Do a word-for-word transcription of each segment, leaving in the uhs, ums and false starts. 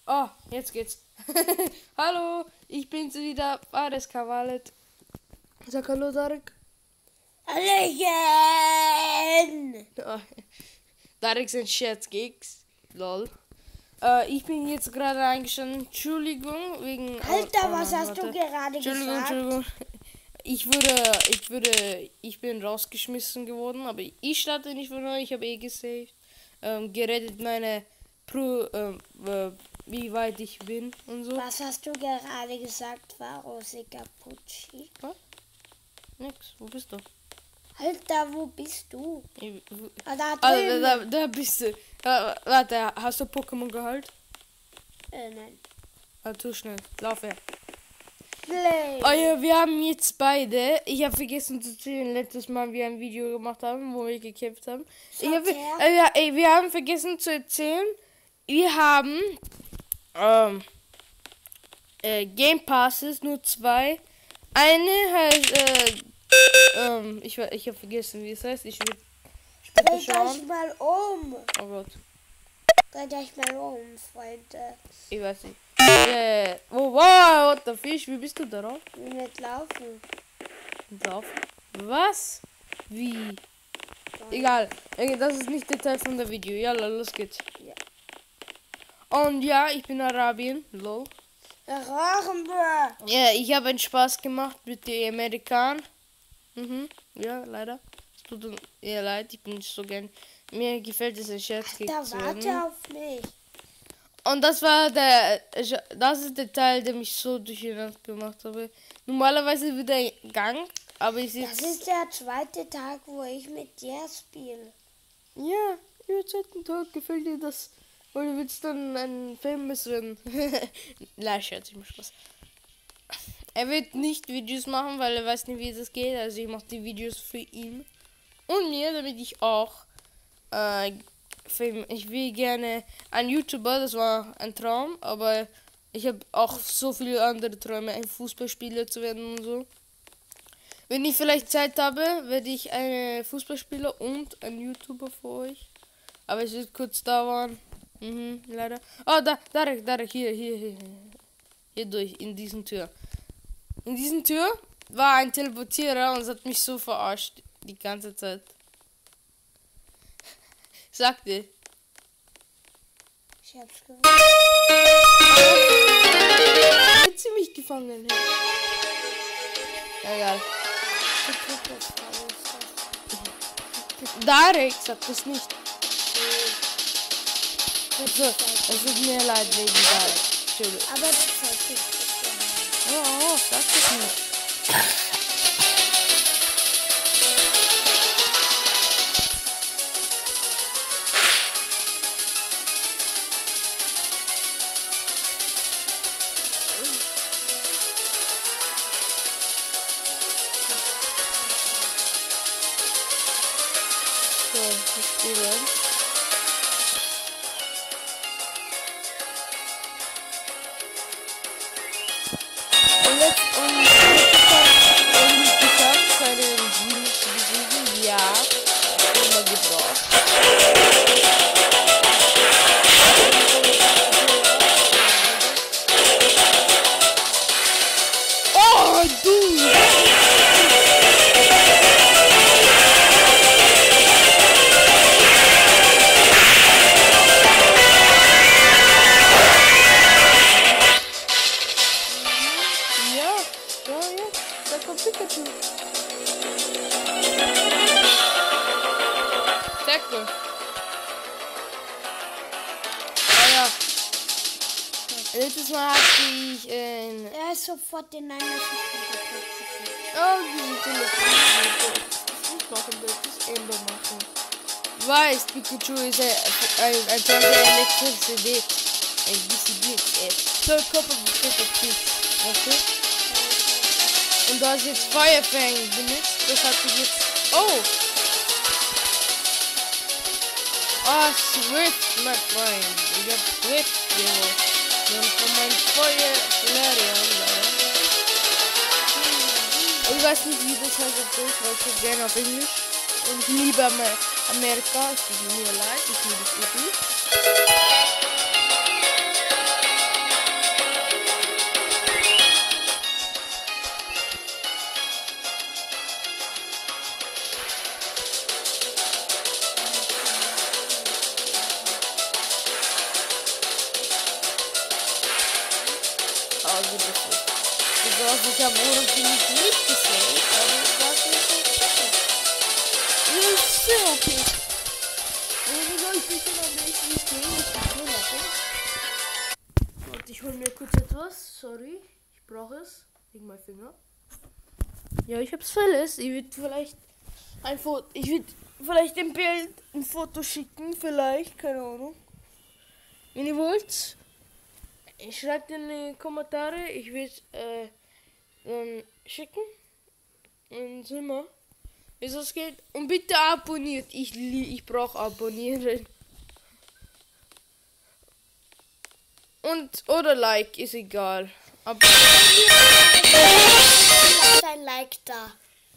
Oh, jetzt geht's. Hallo, ich bin's wieder, Fares Kavalet. Sag hallo, Darek. Hallöchen! Oh, Darek sind Scherzgigs. Lol. Äh, ich bin jetzt gerade eingestanden. Entschuldigung, wegen... Alter, oh, was nein, hast warte. du gerade Entschuldigung, gesagt? Entschuldigung. Ich wurde, ich wurde, ich bin rausgeschmissen geworden, aber ich starte nicht von neu, ich habe eh gesaved. Ähm, gerettet meine Pro, ähm, äh, wie weit ich bin und so. Was hast du gerade gesagt, Farose Capucci? Nix, wo bist du? Alter, wo bist du? Ich, wo, Ah, da ah, drüben. da, da, da bist du. Ah, warte, hast du Pokémon geholt? Äh, nein. Ah, zu schnell, lauf her. Play. Oh ja, wir haben jetzt beide. Ich habe vergessen zu erzählen, letztes Mal wir ein Video gemacht haben, wo wir gekämpft haben. Ich hab, Schaut her. äh, ja, ey, wir haben vergessen zu erzählen, wir haben ähm, äh, Game Passes, nur zwei. Eine heißt, äh, ähm, ich, ich habe vergessen, wie es heißt. Ich will später Dreht euch schauen. mal um. Oh Gott, Dreht euch mal um, Freunde. ich weiß nicht. Äh, oh wow, what the fish, wie bist du darauf? Ich will nicht laufen. Laufen? Was? Wie? Egal, äh, das ist nicht der Teil von der Video. Ja, los geht's. Ja. Und ja, ich bin Arabien. Lol. Rauchen wir. Ja, ich habe einen Spaß gemacht mit den Amerikanern. Mhm. Ja, leider. Es tut mir ja leid, ich bin nicht so gern. Mir gefällt es ein Scherz. Da zu warte werden. auf mich. Und das war der, das ist der Teil, der mich so durcheinander gemacht habe. Normalerweise wird er Gang, aber ich Das sitze. ist der zweite Tag, wo ich mit dir spiele. Ja, über zweiten Tag gefällt dir das. Oder willst du dann ein Famous werden? Nein, Scherz, ich mach Spaß. Er wird nicht Videos machen, weil er weiß nicht, wie das geht. Also ich mache die Videos für ihn und mir, damit ich auch äh, Fame. Ich will gerne ein YouTuber, das war ein Traum, aber ich habe auch so viele andere Träume, ein Fußballspieler zu werden und so. Wenn ich vielleicht Zeit habe, werde ich ein Fußballspieler und ein YouTuber für euch. Aber es wird kurz dauern. Mhm, leider. Oh, da, da, da, hier, hier, hier. Hier durch, in diesen Tür. In diesen Tür war ein Teleportierer und es hat mich so verarscht. Die ganze Zeit. Sagte. Ich hab's gewusst. Hat sie mich gefangen? Egal. Darek sagt es nicht. Also, es tut mir leid wegen Darek. Entschuldigung. Aber das hat sich Oh, oh, sag das nicht. So, ich spiele. Und jetzt, um es geschafft, seine Siegen zu besiegen, ja, immer gebraucht. Oh, du! Ja, ja, ja, da kommt Pikachu. Tackle. Ah ja. Letztes Mal hatte ich in... Er ist sofort in einer Sekunde tot. Oh, diese Telefon. Das nicht machen, das ist Ember machen. Weiß, Pikachu ist ein, ein, ein toller Elektrizität. Ein B C B, äh, so Kopf auf die Pikachu. Weißt du? Und du hast jetzt Feuerfang benutzt, das hat sich jetzt... Oh! Oh, Swift, my friend. Ich hab Swift geholt. Wir haben von meinem Feuer Flareon, leider. Ich weiß nicht, wie das heißt auf Deutsch, weil ich gerne auf Englisch. Und ich liebe Amer Amerika, es tut mir leid, ich liebe es wirklich. also das ist. Also ich habe wohl nicht nicht gesehen, aber das war nicht so. Das ist sehr okay. Und wie soll ich mich immer nicht nicht gehen? Ich bin schon lachen. Warte, ich hole mir kurz etwas. Sorry, ich brauche es. Wegen meinem Finger. Ja, ich hab's alles. Ich würde vielleicht ein Foto. Ich würde vielleicht ein Bild, ein Foto schicken. Vielleicht, keine Ahnung. Wenn ihr wollt, schreibt in die Kommentare. Ich würde äh, dann schicken. Und sehen wir, wie das geht. Und bitte abonniert. Ich, ich brauche abonnieren. Und oder Like, ist egal. Aber Lass ein Like da.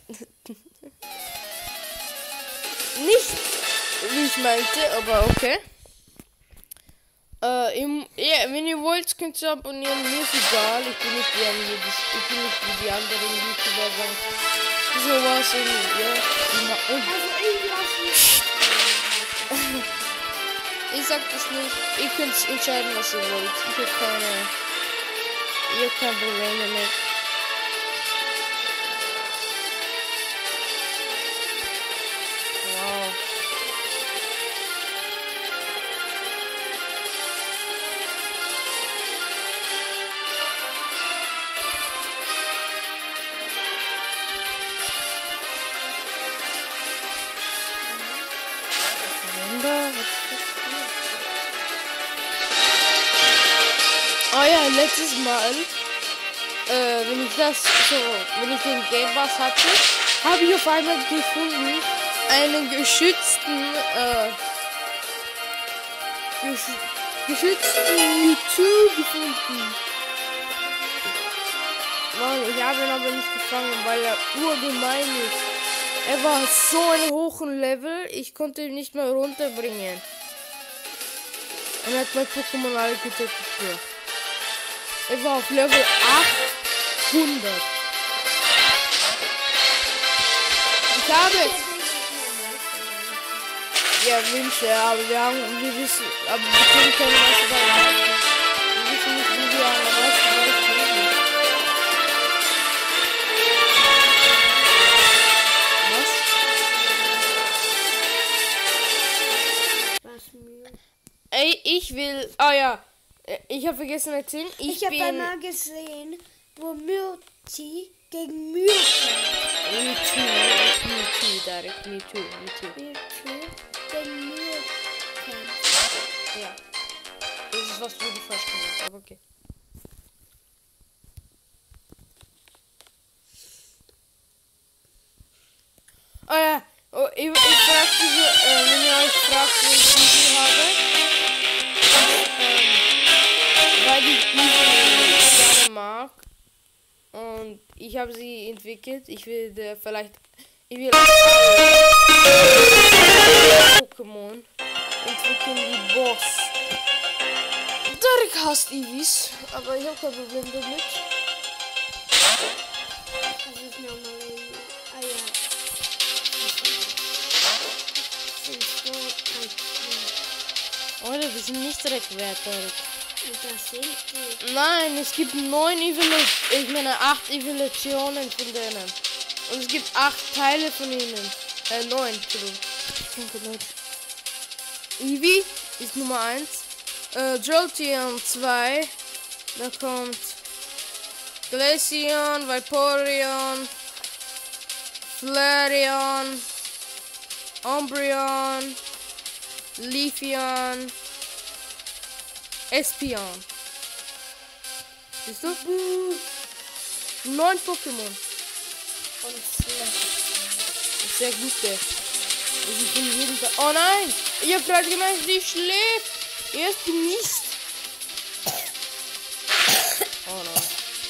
nicht, wie ich meinte, aber okay. Äh, im, ja, wenn ihr wollt, könnt ihr abonnieren. Mir ist egal. Ich bin nicht wie, ein, ich bin nicht wie die anderen YouTuber sagen. Sowas und ja. Und Also ich lasse ich sag das nicht. Ihr könnt entscheiden, was ihr wollt. Ich hab keine. Ich hab kein Problem damit. Wow. Wunder, was ist das hier? Oh ja, letztes Mal, äh, wenn ich das so, wenn ich den Game Pass hatte, habe ich auf einmal gefunden, einen geschützten, äh, gesch geschützten YouTube gefunden. Mann, ich habe ihn aber nicht gefangen, weil er urgemein ist. Er war so ein hohen Level, ich konnte ihn nicht mehr runterbringen. Und er hat mein Pokémon alle getötet. Er war auf Level achthundert. Ich habe... Ja, Wünsche, aber wir haben... Wir wissen... Aber wir können keine was dabei. Wir wissen nicht, wie wir an der was dabei kriegen. Was? Was mir. Ey, ich will... Ah ja. Ich habe vergessen erzählen. Ich, Ich habe bin... einmal gesehen, wo Myrti gegen Mew kämpft. Mewtwo, nicht Mewtwo, direkt Mewtwo, Mewtwo. Mewtwo gegen Mew kämpft. Ja. Das ist was, wo du falsch gemacht, aber okay. Oh ja, oh, ich, ich frage diese, äh, wenn ihr euch fragt, wo ich diese habe, ähm, weil ich diese gerne mag und ich habe sie entwickelt. Ich will äh, vielleicht, ich will Pokémon entwickeln wie Boss. Derek hasst Eevees, aber ich habe kein Problem damit. Das ist normal. Ah ja. Oder wir sind nicht direkt wert, Derek. Und das sind die. Nein, es gibt neun Evolutionen, ich meine acht Evolutionen von denen. Und es gibt acht Teile von ihnen. Äh, neun, Entschuldigung. Eevee ist Nummer eins. Äh, Jolteon zwei. Dann kommt Glaceon, Vaporeon, Flareon, Umbreon, Leafeon, Espeon. Siehst du? Neun Pokémon. Und Slash. Sehr gute. Ich bin jeden Tag. Oh nein! Ich hab gerade gemerkt, sie schläft. Erst genießt. Oh nein.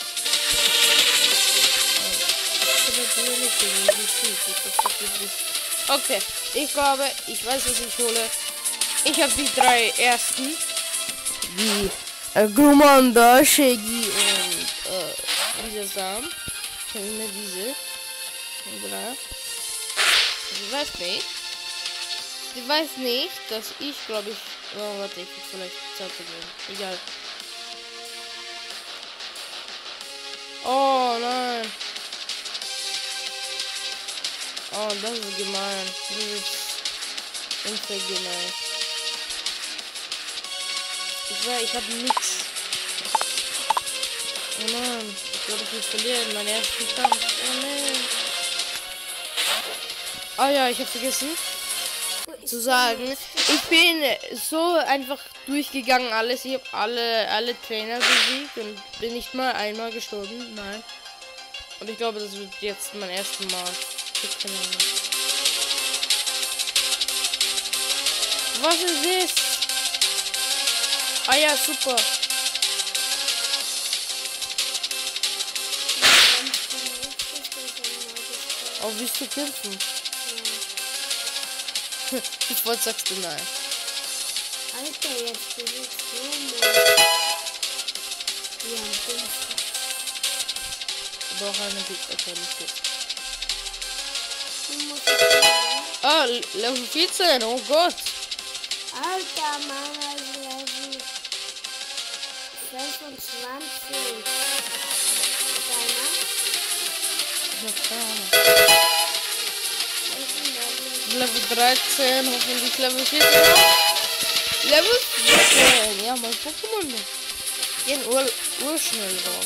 Okay, ich glaube, ich weiß, was ich hole. Ich habe die drei ersten. Die äh, Glumanda, Shaggy und äh, dieser Samen. Ich habe immer diese. Sie weiß nicht. Sie weiß nicht, dass ich, glaube ich... Oh, warte, ich will vielleicht Zeit geben. Egal. Oh nein. Oh, das ist gemein. Das ist unfair gemein. Ich weiß, ich hab nix. Oh nein. Ich glaube, ich will verlieren. Mein ersten Kampf. Oh nein. Ah ja, ich hab vergessen zu sagen. Ich bin so einfach durchgegangen alles. Ich habe alle, alle Trainer besiegt und bin nicht mal einmal gestorben. Nein. Und ich glaube, das wird jetzt mein erstes Mal. Ich keine Ahnung. Was ist das? Ah ja, super. Oh, willst du kämpfen? Sofort sagst du nein. Alter, jetzt bin ich so mehr. Ja, bin Ich brauche eine Bildqualität. Du musst es Ah, Level vierzehn, oh Gott. Alter, meiner ist Level fünfundzwanzig. Deiner? Ich hab keine Ahnung. Welchen Level? Level dreizehn, hoffentlich Level vierzehn. Level vierzehn, ja, mein Pokémon. Gehen ur, urschnell drauf.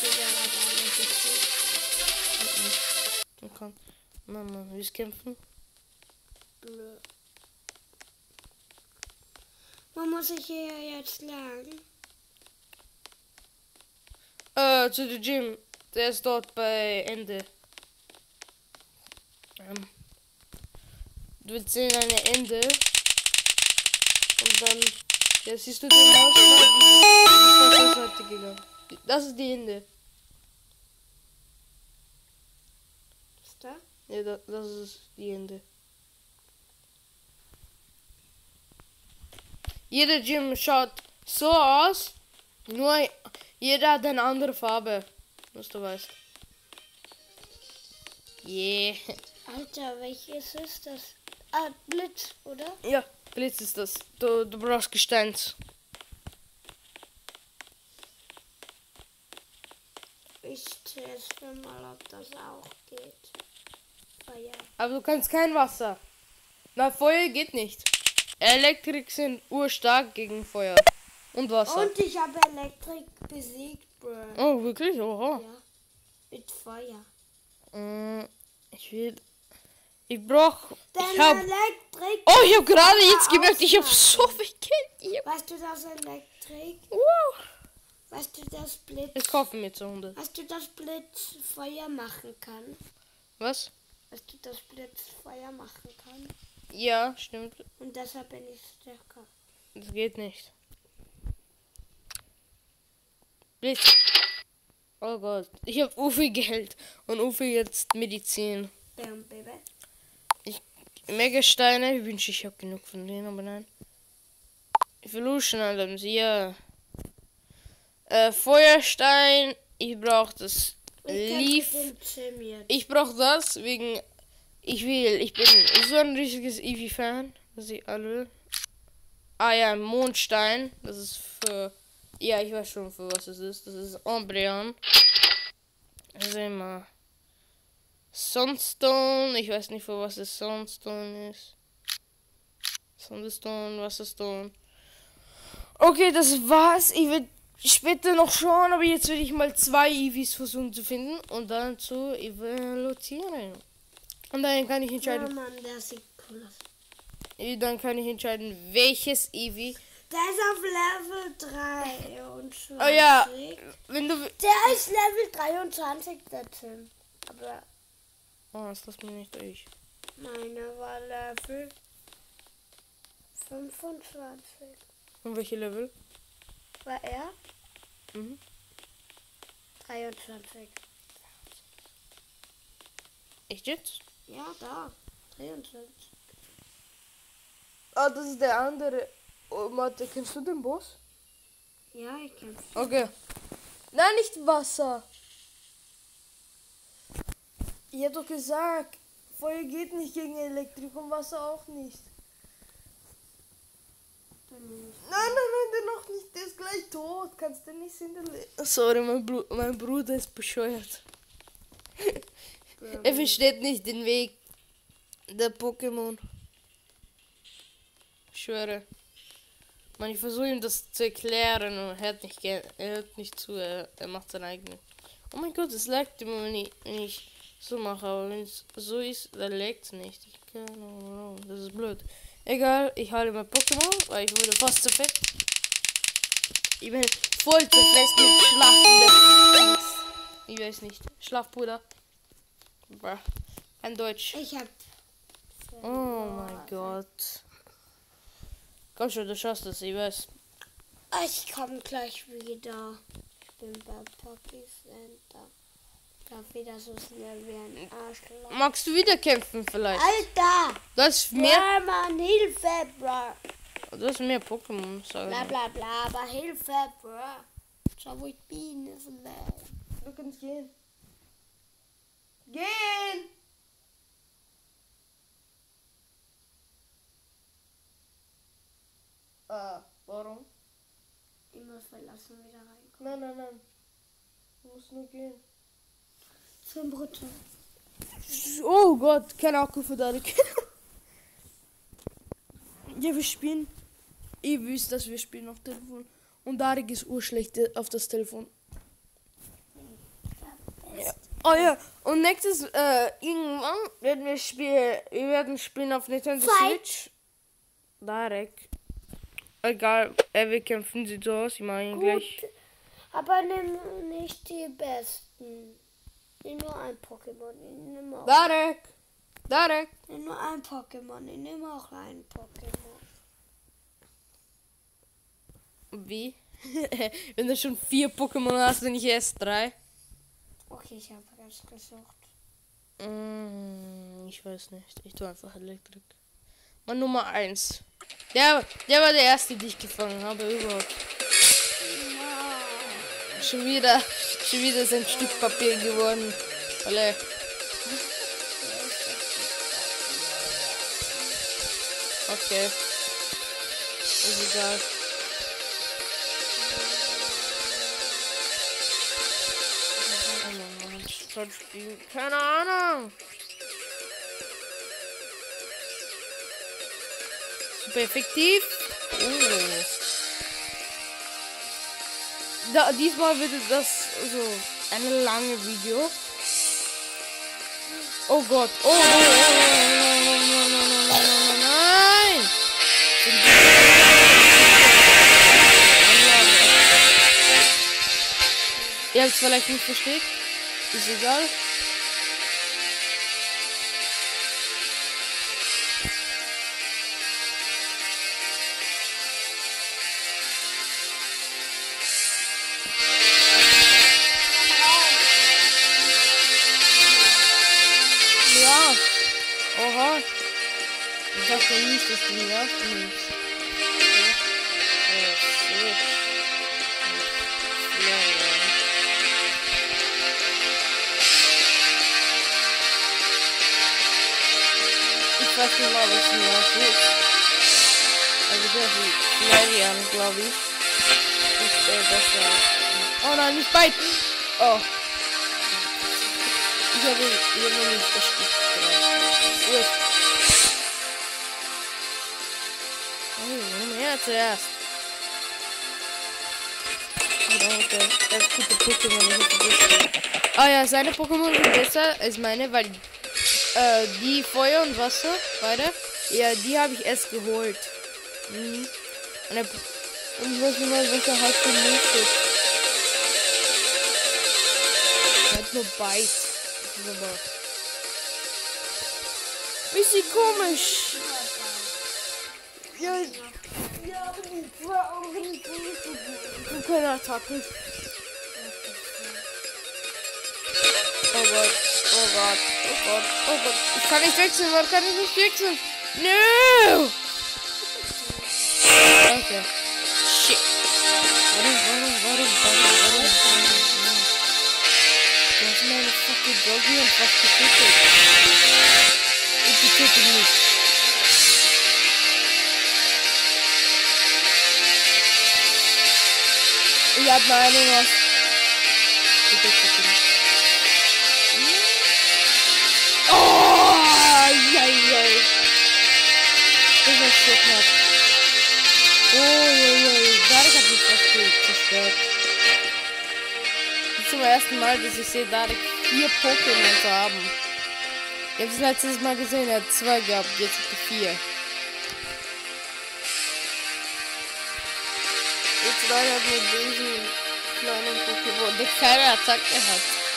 Dann komm. Mama, willst du kämpfen? Blö. Man muss sich hier jetzt lernen. Äh, zu dem Gym. Der ist dort bei Ende. Ähm. Du willst sehen eine Ende. Und dann. Ja, siehst du den Haus? Das gegangen. Das ist die Ende. Ist da? Ja, da, das ist die Ende. Jeder Gym schaut so aus. Nur jeder hat eine andere Farbe. Was du weißt. Yeah. Alter, welches ist das? Ah, Blitz, oder? Ja, Blitz ist das. Du, du brauchst Gesteins. Ich teste mal, ob das auch geht. Feuer. Aber du kannst kein Wasser. Na, Feuer geht nicht. Elektrik sind urstark gegen Feuer. Und Wasser. Und ich habe Elektrik besiegt, bro. Oh, wirklich? Oha. Ja. Mit Feuer. Mm, ich will... Ich brauch... Denn Ich hab... Elektrik. Oh, ich habe gerade jetzt Feuer gemerkt, ich habe so ausmachen. viel Geld. Ich hab... Weißt du das Elektrik? Wow. Weißt du das Blitz? Ich kaufe mir zu Hunde. Weißt du das Blitz Feuer machen kann? Was? Weißt du das Blitz Feuer machen kann? Ja, stimmt. Und deshalb bin ich stärker. Das geht nicht. Blitz. Oh Gott. Ich habe u viel Geld. Und u viel jetzt Medizin. Bam, Baby. Megasteine wünsche ich habe genug von denen, aber nein. Evolution Items, ja. Äh, Feuerstein. Ich brauche das Leaf. Ich brauche das wegen. Ich will. Ich bin so ein richtiges Eevee-Fan, dass ich alle. Ah ja, Mondstein. Das ist für. Ja, ich weiß schon, für was es ist. Das ist Umbreon. Sehen wir. Sunstone. Ich weiß nicht, für was es Sunstone ist. Sunstone, Wasserstone. Okay, das war's. Ich will später noch schauen, aber jetzt will ich mal zwei Eevees versuchen zu finden und dann zu evaluieren. Und dann kann ich entscheiden. Ja, Mann, der sieht cool aus. Dann kann ich entscheiden, welches Eevee. Der ist auf Level dreiundzwanzig. Oh ja, wenn du. Der ist Level dreiundzwanzig, der Tim. Aber Oh, das lass mich nicht durch. meine war Level fünfundzwanzig. Und welche Level? War er? Mhm. dreiundzwanzig. Echt jetzt? Ja, da. dreiundzwanzig. Ah, das ist der andere. Oh, Mathe, kennst du den Boss? Ja, ich kenn's. Okay. Nein, nicht Wasser. Ich hab doch gesagt, Feuer geht nicht gegen Elektrik und Wasser auch nicht. Dann nehme ich- Nein, nein, nein, der noch nicht. Der ist gleich tot. rot, kannst du nicht sehen? Sorry, mein, Bru mein Bruder ist bescheuert. Er versteht nicht den Weg der Pokémon. Ich schwöre. Man, ich versuche ihm das zu erklären und er hört nicht, er hört nicht zu, er, er macht sein eigenes. Oh mein Gott, es leckt immer, wenn ich, wenn ich so mache, aber wenn es so ist, dann leckt es nicht. Ich kann, oh, das ist blöd. Egal, ich halte mein Pokémon, weil ich wurde fast zerfetzt. Ich bin voll zerfetzt mit schlafenden Dings. Ich weiß nicht. Schlafpuder. Bruh. Kein Deutsch. Ich hab. Oh mein Gott. Komm schon, du schaffst das, ich weiß. Ich komme gleich wieder. Ich bin bei Poppy Center. Darf wieder so schnell wie ein Arschloch. Magst du wieder kämpfen vielleicht? Alter! Du hast mehr, Ja, Mann, Hilfe, bro. du hast mehr Pokémon, sag Bla ich. bla bla, aber Hilfe, bro. Schau, wo ich bin. Ist leer. Du kannst gehen. Gehen! Ah, warum? Ich muss verlassen wieder reinkommen. Nein, nein, nein. Du musst nur gehen. Zum Brutto. Oh Gott, kein Akku für Darik. Ja, wir spielen. Ihr wisst, dass wir spielen auf Telefon. Und Darik ist urschlecht auf das Telefon. Ja. Oh ja, und nächstes, äh, irgendwann werden wir spielen. Wir werden spielen auf Nintendo Fight. Switch. Darek. Egal, äh, wir kämpfen sie so aus. Ich mache ihn Gut, gleich. aber nimm nicht die besten. Nimm nur ein Pokémon. Ich nehme auch, Darek! Darek! nimm nur ein Pokémon. Ich nehme auch ein Pokémon. Wie? Wenn du schon vier Pokémon hast und nicht erst drei. Okay, ich habe ganz gesucht. Mm, ich weiß nicht. Ich tue einfach Elektrik. Mann Nummer eins. Der, der war der erste, den ich gefangen habe überhaupt. Schon wieder, schon wieder ist ein Stück Papier geworden. Alle. Okay. Ist egal. Keine Ahnung. Super effektiv. Oh. Da, diesmal wird das so eine lange Video. Oh Gott. Oh, oh, oh, oh, oh, nein. Ihr habt es vielleicht nicht versteht. Ist egal. Ja. Oha. Ich dachte nicht, dass du mich aufnimmst. Oh, shit. Ja, ja. Ich weiß nicht mal, was mir auf ist. Also der wie Florian, glaube ich. Ist äh, besser. Oh nein, nicht beit! Oh. Ich habe ich habe nicht erstickt. Gut. Oh, warum er zuerst? Danke. Das ist gute Pokémon. Ah ja, seine Pokémon sind besser als meine, weil äh, die Feuer und Wasser, beide, ja, die habe ich erst geholt. Mhm. Und, er, und ich weiß nicht mal, welcher halt für mich ist. Er hat nur Bite. Das ist aber bisschen komisch. Ja, ja, aber die war auch nicht so gut. Keine Attacken. Oh Gott, oh Gott, oh Gott, oh Gott. Ich kann nicht wechseln, warum kann ich nicht wechseln? No! Okay. Shit. Warum, warum, warum, warum, warum, warum? Du hast meine fucking Doggy und fast getötet. Ich getöte mich. Ich hab noch einiges. Bitte, bitte nicht. Oh, jei, jei. Das war so knapp. Oh, jei, jei. Darek hat mich fast zerstört. Das ist zum ersten Mal, dass ich sehe, Darek vier Pokémon zu haben. Ich habe das letztes Mal gesehen, er hat zwei gehabt, jetzt hat er vier. Jetzt leider mit diesem kleinen Pokémon, der keine Attacke hat.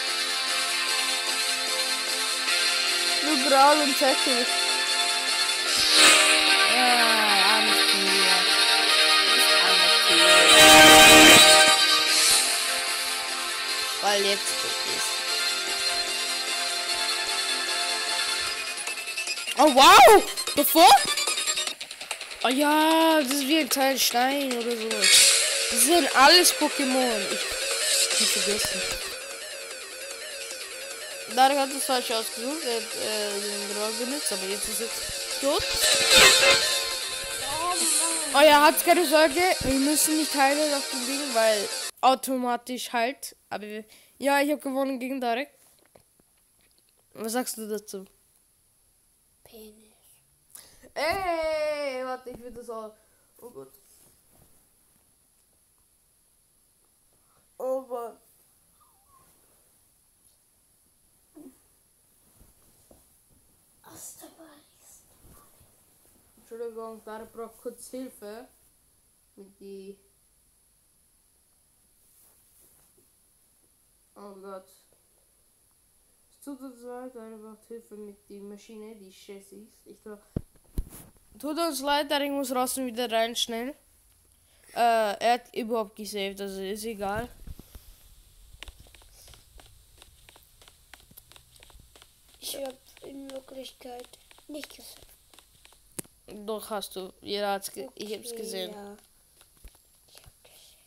Nur Graul und Tackle. Ah, armes Tier. Das arme Tier. Weil jetzt gut ist. Oh wow! Bevor? Oh ja, das ist wie ein Teil Stein oder so. Das sind alles Pokémon. Ich hab vergessen. Darek hat es falsch ausgesucht. Er hat äh, den Graul benutzt, aber jetzt ist es tot. Oh ja, hat keine Sorge. Wir müssen nicht heilen auf dem Ding, weil automatisch halt. Aber wir, ja, ich habe gewonnen gegen Darek. Was sagst du dazu? Penis. Ey, warte, ich will das auch. Oh Gott. Oh Gott. Aus der Weiß. Entschuldigung, da braucht kurz Hilfe. Mit die. Oh Gott. Es tut uns leid, da braucht Hilfe mit die Maschine, die Chassis. Ich glaube. Tut uns leid, da ich muss raus und wieder rein, schnell. Äh, er hat überhaupt gesaved, also ist egal. Ich habe in Wirklichkeit nicht gesehen. Doch hast du. Jeder hat's ge Okay, ich hab's gesehen. Ja. Ich hab gesehen.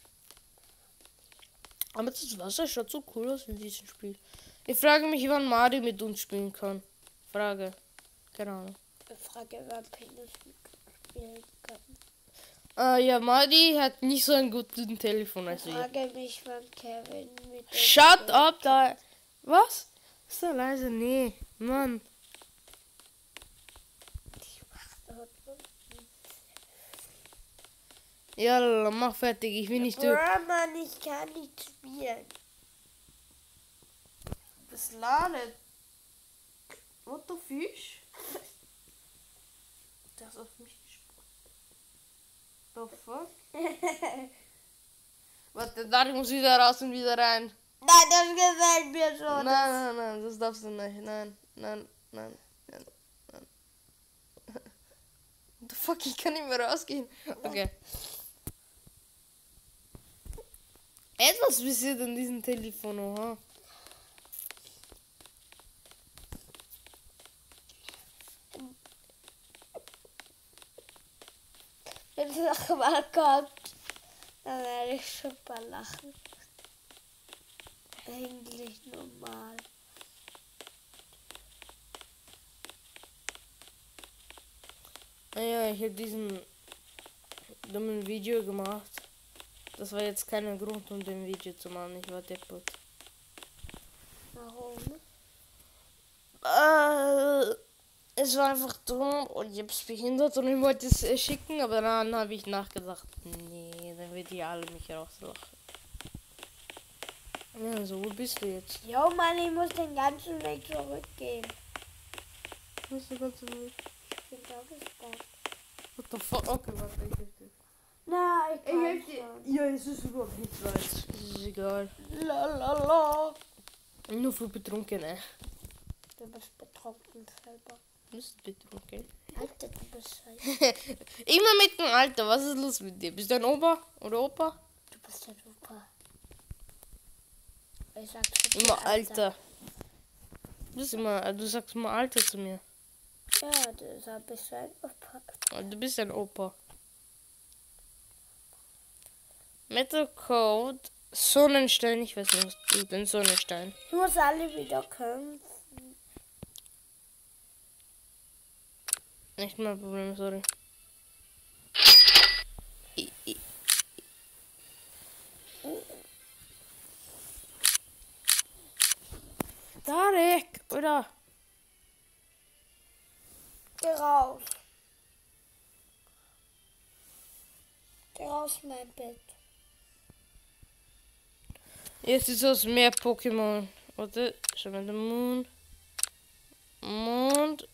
Aber das Wasser schaut so cool aus in diesem Spiel. Ich frage mich, wann Mario mit uns spielen kann. Frage. Keine Ahnung. Ich frage, wer Penis spielen kann. Äh, ja, Madi hat nicht so ein gutes Telefon als Ich wir. frage mich, wann Kevin mit uns Shut spielen up, kann. da. Was? Ist da leise? Nee, Mann. Ja, mach fertig. Ich will nicht durch. Bro, Mann, ich kann nicht spielen. Das ladet. What the fish? Das ist auf mich gesprochen. The fuck? Warte, da muss wieder raus und wieder rein. Nein, das gefällt mir schon. Nein, nein, nein, das darfst du nicht. Nein, nein, nein, nein, nein. What the fuck, ich kann nicht mehr rausgehen. Okay. Etwas passiert an diesem Telefon, oha. Wenn es noch mal kommt, dann werde ich schon mal lachen. Eigentlich normal. Naja, ich habe diesen dummen Video gemacht. Das war jetzt kein Grund, um den Video zu machen. Ich war deppert. Warum? Äh, es war einfach dumm und ich hab's behindert und ich wollte es äh, schicken, aber dann habe ich nachgedacht, nee, dann wird die alle mich rauslachen. Ja, so, wo bist du jetzt? Jo, Mann, ich muss den ganzen Weg zurückgehen. Wo bist du ganz zurück? Ich bin da gespawnt. What the fuck? Okay, warte, ich helfe dir. Nein, ich Ich kann helfe dir. schon. Ja, es ist überhaupt nicht weit. Es ist egal. Lalalala. Nur für Betrunkene. Du bist betrunken selber. Du bist betrunken. Alter, du bist scheiße. Immer mit dem Alter. Was ist los mit dir? Bist du ein Opa oder Opa? Du bist ein Opa. Ich sag zu dir, Immer Alter. Du, bist immer, du sagst immer Alter zu mir. Ja, deshalb bist du ein Opa. Du bist ein Opa. Metal Code. Sonnenstein. Ich weiß nicht, was du denn Sonnenstein. Ich muss alle wieder kämpfen. Nicht mein Problem, sorry. I, I. Tarek, oder? Geh raus. Geh raus mein Bett. Jetzt ist es mehr Pokémon. Warte, schau mal, der Mond. Mond.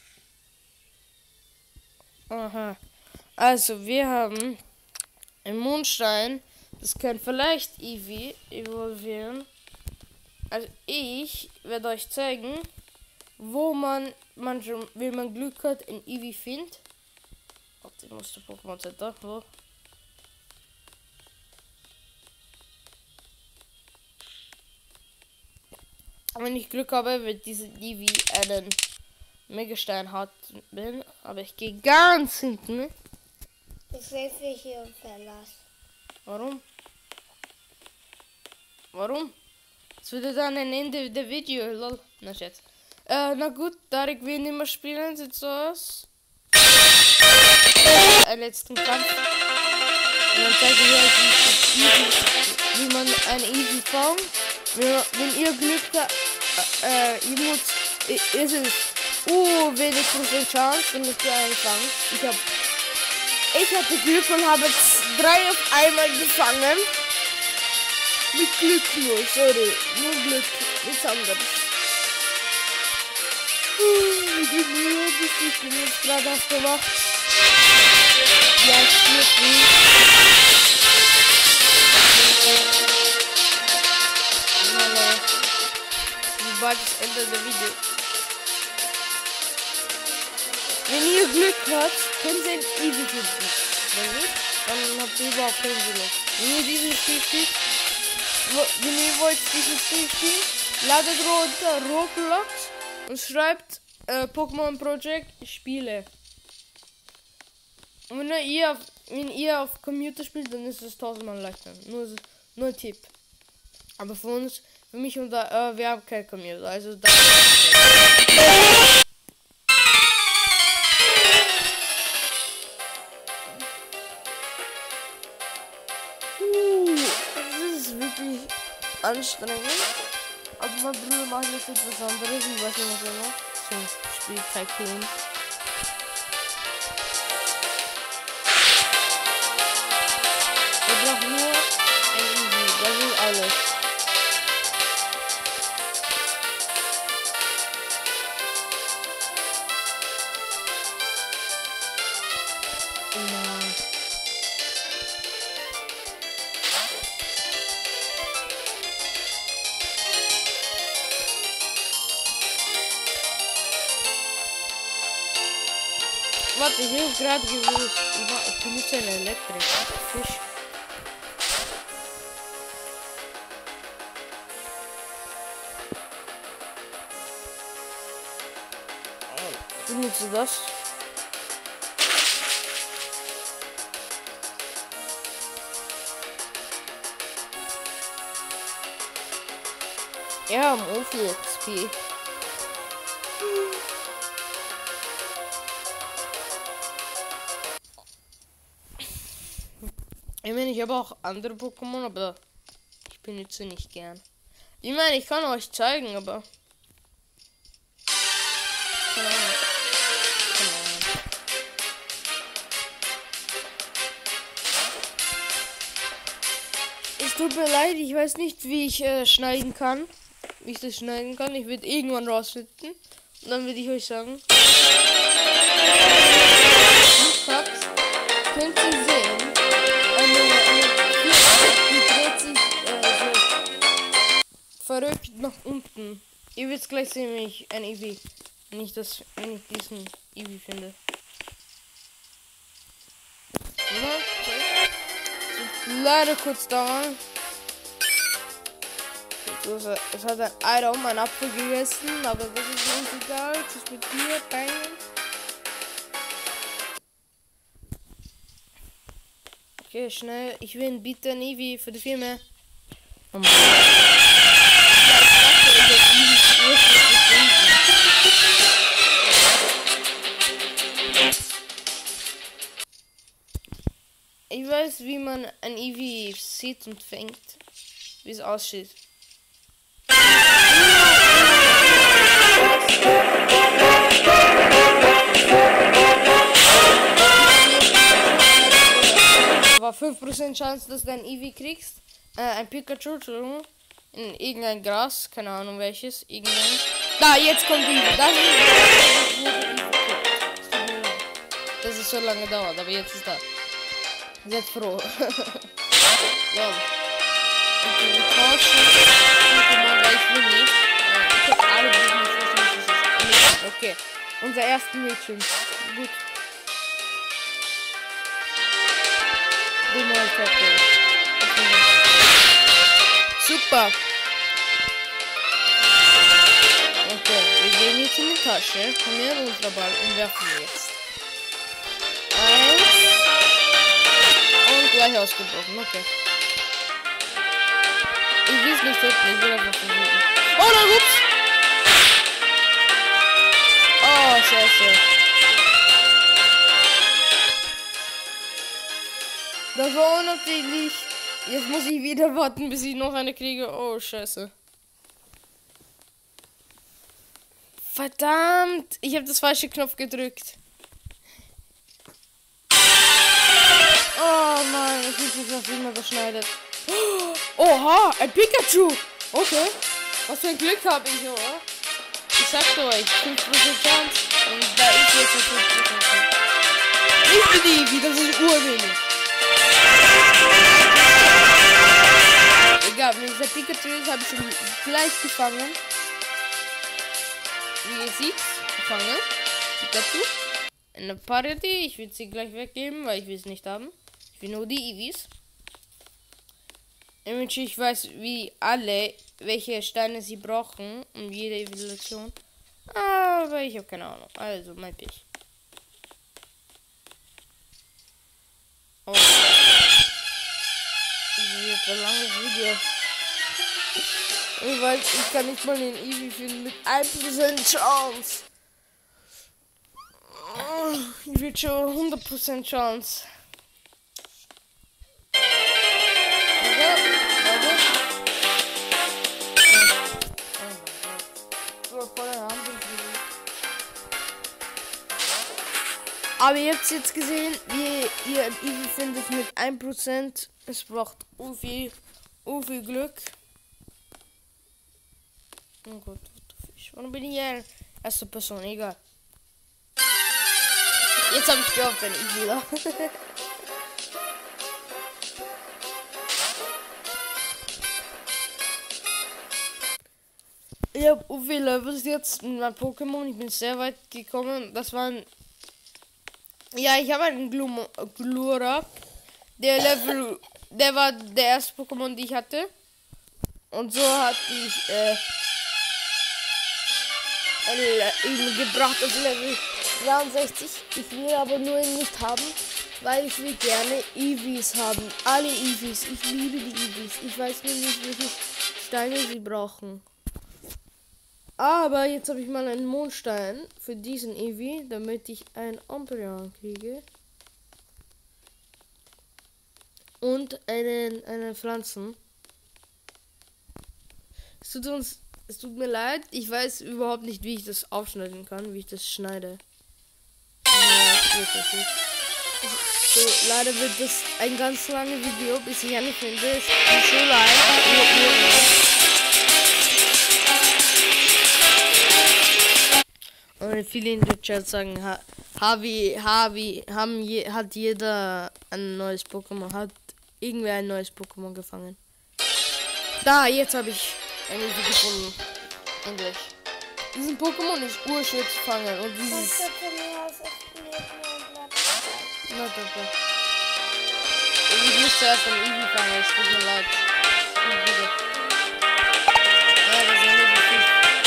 Aha. Also, wir haben einen Mondstein. Das kann vielleicht Eevee evolvieren. Also, ich werde euch zeigen, wo man, manchmal, wenn man Glück hat, ein Eevee findet. Warte, ich muss der Pokémon Center. Wo? Wenn ich Glück habe, wird diese Eevee einen Megastein hat bin, aber ich gehe ganz hinten. Ich will mich hier verlassen. Warum? Warum? Das würde dann ein Ende der Video, lol. Na Scherz. Äh, na gut, Tarek will nicht mehr spielen, sieht so aus. Einen letzten Kampf. Und dann zeige ich euch, wie, wie man ein Eevee fangt. Wenn, wenn ihr Glück habt, äh, ihr müsst, ist es uh, wenig Prozent Chance, wenn ich die einfange. Ich hab, ich hatte Glück und habe drei auf einmal gefangen. Mit Glück nur, sorry, nur Glück, nichts anderes. Uh, ich bin müde, ich bin jetzt gerade aufgewacht. Ja, ich spürt nicht. Bald das Ende der Video. Wenn ihr Glück habt, könnt ihr ein Eevee finden. Wenn nicht, dann habt ihr überhaupt keinen Glück. Wenn ihr dieses Spiel spielt, wenn ihr wollt dieses Spiel spielen, ladet runter Roblox und schreibt äh, Pokémon Project Spiele. Und wenn ihr, auf, wenn ihr auf Computer spielt, dann ist es tausendmal leichter. Nur, nur ein Tipp. Aber für uns, für mich und da, äh, wir haben kein Computer, also da. Uh, das ist wirklich anstrengend. Aber mein Bruder macht jetzt etwas anderes, ich weiß nicht, was er macht. So, spielt Tycoon. Wir brauchen nur ein Eevee, das ist alles. Warte, ich habe gerade gewusst, ich benutze eine Elektrik. Fisch. Ich benutze das. Ja, am Ofen X P. Ich meine, ich habe auch andere Pokémon, aber ich benutze nicht gern. Ich meine, ich kann euch zeigen, aber keine Ahnung. Keine Ahnung. Es tut mir leid, ich weiß nicht, wie ich äh, schneiden kann. Wie ich das schneiden kann. Ich werde irgendwann rausfinden. Und dann würde ich euch sagen. Habt, könnt ihr sehen. Eine, eine die dreht sich äh, so verrückt nach unten. Ihr werdet gleich sehen, wenn ich ein Eevee, wenn ich das, wenn ich diesen Eevee finde. Ja, okay. Leider kurz dauern. Es hat ein Ei um einen Apfel gegessen, aber das ist uns egal. Das ist mit mir, bang. Okay, schnell. Ich will einen bitte ein Eevee für die Filme. Oh mein Ich weiß, wie man ein Eevee sieht und fängt. Wie es aussieht. Aber fünf Prozent Chance, dass du ein Eevee kriegst. Äh, ein Pikachu, Entschuldigung. In irgendein Gras, keine Ahnung welches. Irgendein. Da, jetzt kommt Eevee. Das ist, dass es so lange dauert, aber jetzt ist da. Seid froh. Ja. Okay, wir tauschen Pokémon, weil ich will nicht. Äh, ich hab alle Pokémon. Okay, unser erstes Mädchen. Gut. Super. Okay, wir gehen jetzt in die Tasche, haben wir einen Ultraball und werfen jetzt. Eins. Und gleich ausgebrochen, okay. Ich will es nicht töten, ich will einfach versuchen. Oh nein, ups! Oh, scheiße. Das war natürlich. Jetzt muss ich wieder warten, bis ich noch eine kriege. Oh, scheiße. Verdammt, ich habe das falsche Knopf gedrückt. Oh nein, ich weiß nicht, was immer geschneidet. Oha, ein Pikachu. Okay. Was für ein Glück habe ich, oder? Ich sagte euch, fünf Prozent Chance. Und da ist jetzt ein fünf Prozent Chance. Nicht für die Eevee, das ist urwenig. Egal, wenn dieser Pikachu ist, habe ich ihn gleich gefangen. Wie ihr seht, gefangen. Pikachu. Eine Party. Ich will sie gleich weggeben, weil ich will es nicht haben. Ich will nur die Eevees. Ich weiß, wie alle, welche Steine sie brauchen, um jede Evolution. Aber ich habe keine Ahnung. Also, mein Pech. Oh. Das ist jetzt ein langes Video. Ich weiß, ich kann nicht mal den Eevee finden mit ein Prozent Chance. Ich will schon hundert Prozent Chance. Aber ihr habt jetzt gesehen, wie ihr ein Eevee findet mit ein Prozent. Es braucht so viel, so viel Glück. Oh Gott, warum bin ich hier? Erste Person, egal. Jetzt habe ich gehofft, wenn ich wieder. Ich habe so viele Levels jetzt in meinem Pokémon. Ich bin sehr weit gekommen. Das waren. Ja, ich habe einen Glum Glurak. Der Level. Der war der erste Pokémon, die ich hatte. Und so hatte ich. Äh, ihn gebracht auf Level dreiundsechzig. Ich will aber nur ihn nicht haben, weil ich will gerne Eevees haben. Alle Eevees. Ich liebe die Eevees. Ich weiß nur nicht, welche Steine sie brauchen. Aber jetzt habe ich mal einen Mondstein für diesen Eevee, damit ich ein Umbreon kriege. Und einen, einen Pflanzen. Es tut uns, es tut mir leid, ich weiß überhaupt nicht, wie ich das aufschneiden kann, wie ich das schneide. Ja, so, leider wird das ein ganz langes Video, bis ich eine finde. Es tut so leid. Und viele in der Chat sagen, ha, Havi, Havi, haben je, hat jeder ein neues Pokémon, hat irgendwer ein neues Pokémon gefangen. Da, jetzt habe ich ein Eevee gefunden. Endlich. Diesen Pokémon ist urschwer zu fangen und dieses. Na danke. Ich muss zuerst ein Eevee fangen, es tut mir leid. Ja, das ist nicht viel.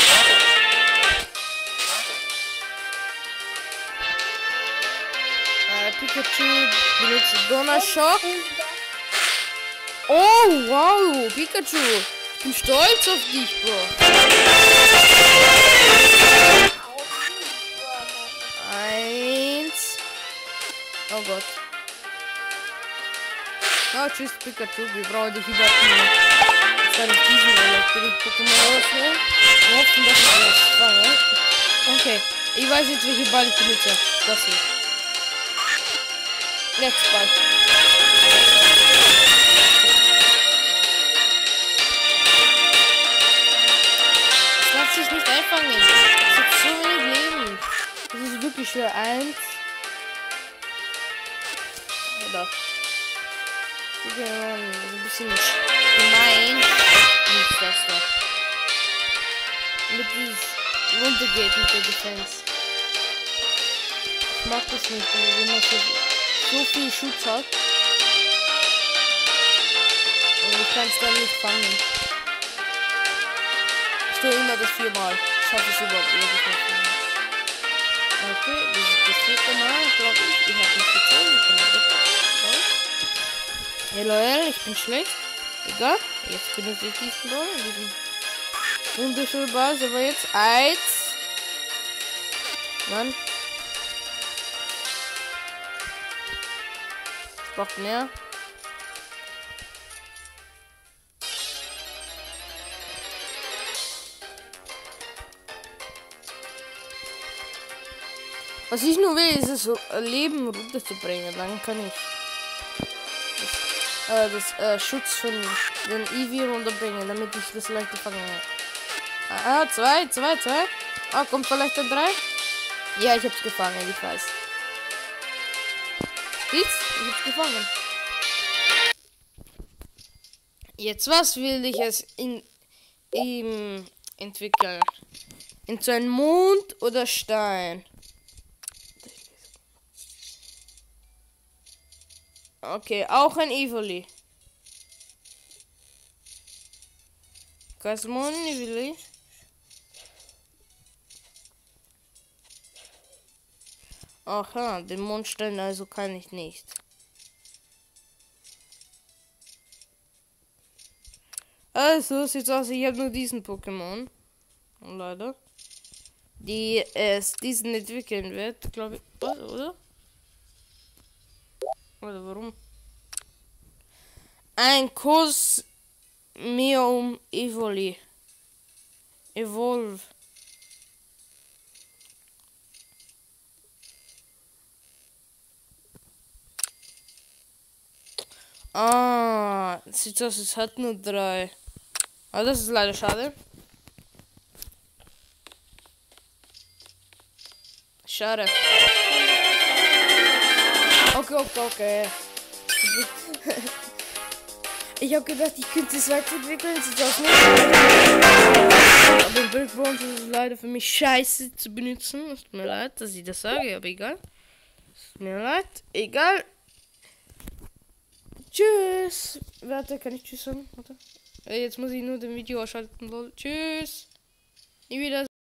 Pikachu benutzt Donnerschock. Oh, wow, Pikachu. Ich bin stolz auf dich, Bro. Eins. Oh Gott. Oh, tschüss, Pikachu. Wir brauchen dich überhaupt nicht. jetzt gerade auf diesen Elektro-Pokémon auswählen. Wir hoffen, dass ich das fange. Okay, ich weiß jetzt, welche Ball ich benutze. Das hier. Jetzt Ball. Das lässt sich nicht einfangen. Es hat so wenig Leben. Das ist wirklich schwer. Eins. Oder? Okay, ein bisschen gemein. Nicht das da. Mit dieses runtergeht mit der Defense. Ich mag das nicht, wenn man so, so viel Schutz hat. Und ich kann es dann nicht fangen. Ich tue immer das viermal. Ich schaffe es überhaupt irgendwie nicht. Okay, das ist das vierte Mal, glaube ich. Ich habe nicht gezogen. Ich bin nicht. Hey Leute, ich bin schlecht. Egal. Jetzt benutze ich diesen Ball. Diesen wunderschönen Ball. Aber jetzt eins. Mann. Ich brauche mehr. Was ich nur will, ist es so Leben runterzubringen. Dann kann ich das, äh, das äh, Schutz von den Eevee runterbringen, damit ich das leichter fangen kann. Ah, zwei, zwei, zwei. Ah, kommt vielleicht ein drei? Ja, ich hab's gefangen, ich weiß. Siehst? Ich hab's gefangen. Jetzt, was will ich es in ihm entwickeln? In so einen Mond oder Stein? Okay, auch ein Evoli. Gasmon Evoli. Aha, den Mondstein also kann ich nicht. Also sieht's aus, ich habe nur diesen Pokémon. Leider. Die es diesen entwickeln wird, glaube ich. Was, oder? Oder warum? Ein Cosmium Evoli. Evolve. Ah, sieht aus, es hat nur drei. Aber das ist leider schade. Schade. Okay, okay, okay. Ich habe gedacht, ich könnte es weiterentwickeln. Sieht aus nicht. Aber im Bildbranch ist es leider für mich scheiße zu benutzen. Es tut mir leid, dass ich das sage, aber egal. Es tut mir leid. Egal. Tschüss. Warte, kann ich tschüss sagen? Warte. Jetzt muss ich nur den Video ausschalten. Tschüss. Nie wieder.